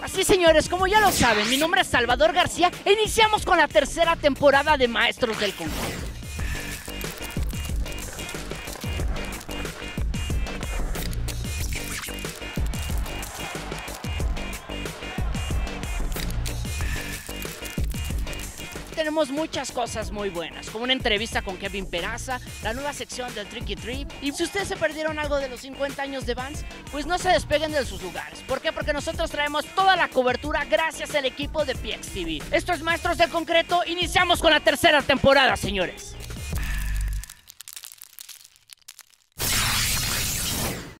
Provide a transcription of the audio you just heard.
Sí, señores, como ya lo saben, mi nombre es Salvador García e iniciamos con la tercera temporada de Maestros del Concurso. Tenemos muchas cosas muy buenas, como una entrevista con Kevin Peraza, la nueva sección del Tricky Trip. Y si ustedes se perdieron algo de los 50 años de Vans, pues no se despeguen de sus lugares. ¿Por qué? Porque nosotros traemos toda la cobertura gracias al equipo de PXTV. Esto es Maestros del Concreto, iniciamos con la tercera temporada, señores.